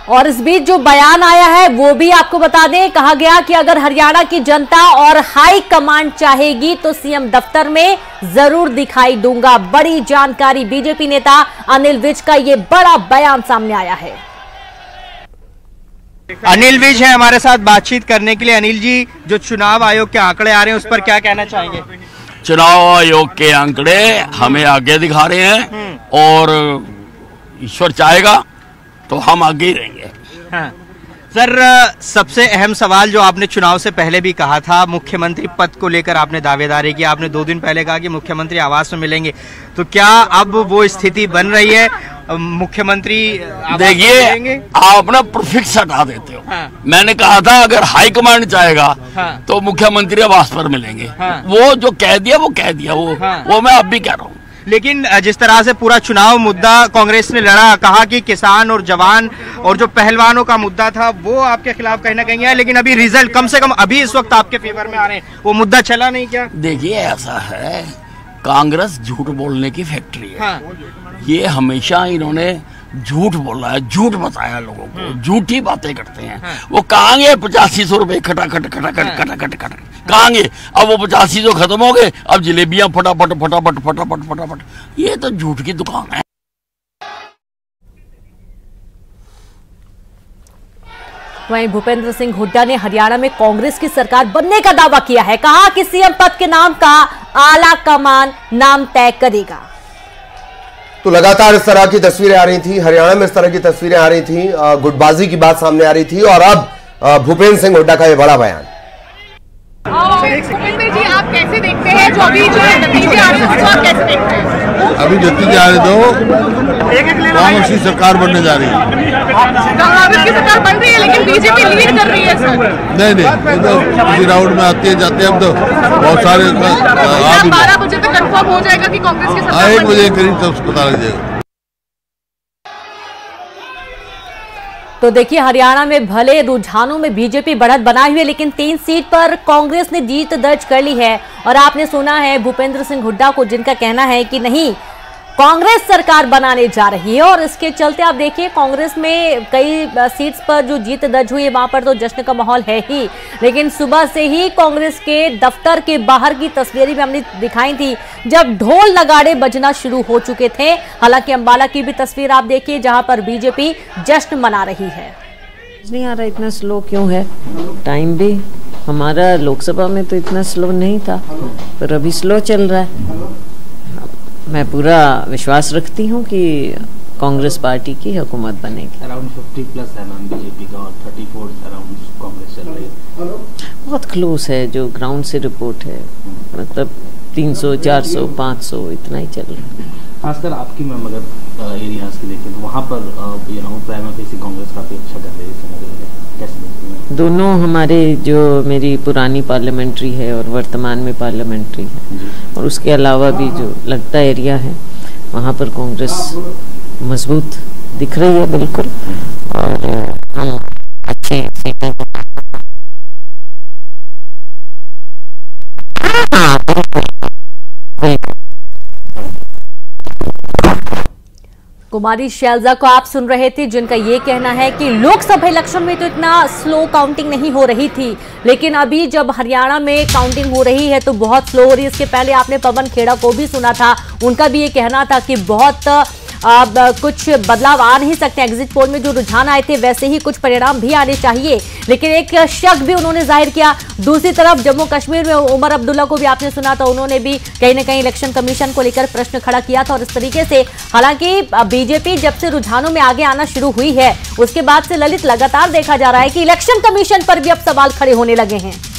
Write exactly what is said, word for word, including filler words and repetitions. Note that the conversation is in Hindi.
और इस बीच जो बयान आया है वो भी आपको बता दें, कहा गया कि अगर हरियाणा की जनता और हाई कमांड चाहेगी तो सीएम दफ्तर में जरूर दिखाई दूंगा। बड़ी जानकारी, बीजेपी नेता अनिल विज का ये बड़ा बयान सामने आया है। अनिल विज है हमारे साथ बातचीत करने के लिए। अनिल जी, जो चुनाव आयोग के आंकड़े आ रहे हैं उस पर क्या कहना चाहेंगे? चुनाव आयोग के आंकड़े हमें आगे दिखा रहे हैं और ईश्वर चाहेगा तो हम आगे ही रहेंगे। हाँ। सर, सबसे अहम सवाल जो आपने चुनाव से पहले भी कहा था, मुख्यमंत्री पद को लेकर आपने दावेदारी की। आपने दो दिन पहले कहा कि मुख्यमंत्री आवास में मिलेंगे, तो क्या अब वो स्थिति बन रही है? मुख्यमंत्री देखिए, आप अपना प्रीफिक्स हटा देते हो। हाँ। मैंने कहा था अगर हाईकमांड चाहेगा हाँ। तो मुख्यमंत्री आवास पर मिलेंगे। हाँ। वो जो कह दिया वो कह दिया वो हाँ। वो मैं अब भी कह रहा हूँ। लेकिन जिस तरह से पूरा चुनाव मुद्दा कांग्रेस ने लड़ा, कहा कि किसान और जवान और जो पहलवानों का मुद्दा था वो आपके खिलाफ कहीं ना कहीं है, लेकिन अभी रिजल्ट कम से कम अभी इस वक्त आपके फेवर में आ रहे हैं, वो मुद्दा चला नहीं क्या? देखिए, ऐसा है, कांग्रेस झूठ बोलने की फैक्ट्री है। हाँ। ये हमेशा इन्होंने झूठ बोला है, झूठ बताया लोगों को, झूठी बातें करते हैं। हाँ। वो कहांगे पचासी सौ रुपए खटाखट खटाखट खटाखट खट कहांगे? अब वो पचासी सौ खत्म हो गए, अब जलेबियां फटाफट फटाफट फटाफट फटाफट। ये तो झूठ की दुकान है। वहीं भूपेंद्र सिंह हुड्डा ने हरियाणा में कांग्रेस की सरकार बनने का दावा किया है। कहा कि सीएम पद के नाम का आला कमान नाम तय करेगा। तो लगातार इस तरह की तस्वीरें आ रही थी, हरियाणा में इस तरह की तस्वीरें आ रही थी, गुटबाजी की बात सामने आ रही थी, और अब भूपेंद्र सिंह हुड्डा का यह बड़ा बयान। भूपेंद्र जी, आप कैसे देखते हैं जो अभी जो नतीजे आ रहे हैं उसको आप कैसे देखते हैं? अभी नतीजे आ रहे तो कांग्रेस की सरकार बनने जा रही है। कांग्रेस की सरकार बन रही है लेकिन बीजेपी लीड कर रही है सर। नहीं नहीं, तो इसी राउंड में आते जाते हैं हम तो बहुत सारे। बारह बजे तक कंफर्म हो जाएगा कि कांग्रेस की सरकार एक बजे करीब तक पता लग जाएगा। तो देखिए, हरियाणा में भले रुझानों में बीजेपी बढ़त बनाए हुए, लेकिन तीन सीट पर कांग्रेस ने जीत दर्ज कर ली है। और आपने सुना है भूपेंद्र सिंह हुड्डा को, जिनका कहना है कि नहीं, कांग्रेस सरकार बनाने जा रही है। और इसके चलते आप देखिए, कांग्रेस में कई सीट्स पर जो जीत दर्ज हुई है वहां पर तो जश्न का माहौल है ही, लेकिन सुबह से ही कांग्रेस के दफ्तर के बाहर की तस्वीरें भी हमने दिखाई थी जब ढोल नगाड़े बजना शुरू हो चुके थे। हालांकि अंबाला की भी तस्वीर आप देखिए जहां पर बीजेपी जश्न मना रही है। नहीं आ रहा, इतना स्लो क्यों है? टाइम भी हमारा लोकसभा में तो इतना स्लो नहीं था, पर अभी स्लो चल रहा है। मैं पूरा विश्वास रखती हूँ कि कांग्रेस पार्टी की हुकूमत बनेगी। अराउंड फिफ्टी प्लस है मैम बीजेपी का और थर्टी फोर अराउंड कांग्रेस चल रही है। बहुत क्लोज है, जो ग्राउंड से रिपोर्ट है, मतलब तीन सौ चार सौ पाँच सौ इतना ही चल रहा है। खासकर आपकी मैम अगर एरियाज की देखें तो वहाँ पर यू नो प्राइमरी फेसी कांग्रेस काफ़ी अच्छा कर रही है। कैसे देखती हैं? दोनों हमारे जो मेरी पुरानी पार्लियामेंट्री है और वर्तमान में पार्लियामेंट्री है, और उसके अलावा भी जो लगता एरिया है वहाँ पर कांग्रेस मजबूत दिख रही है बिल्कुल। और हम अच्छी सीटें कुमारी शैलजा को आप सुन रहे थे, जिनका ये कहना है कि लोकसभा इलेक्शन में तो इतना स्लो काउंटिंग नहीं हो रही थी, लेकिन अभी जब हरियाणा में काउंटिंग हो रही है तो बहुत स्लो हो रही है। इसके पहले आपने पवन खेड़ा को भी सुना था, उनका भी ये कहना था कि बहुत अब कुछ बदलाव आ नहीं सकते। एग्जिट पोल में जो रुझान आए थे वैसे ही कुछ परिणाम भी आने चाहिए, लेकिन एक शक भी उन्होंने जाहिर किया। दूसरी तरफ जम्मू कश्मीर में उमर अब्दुल्ला को भी आपने सुना था, उन्होंने भी कहीं ना कहीं इलेक्शन कमीशन को लेकर प्रश्न खड़ा किया था। और इस तरीके से हालांकि बीजेपी जब से रुझानों में आगे आना शुरू हुई है उसके बाद से ललित लगातार देखा जा रहा है कि इलेक्शन कमीशन पर भी अब सवाल खड़े होने लगे हैं।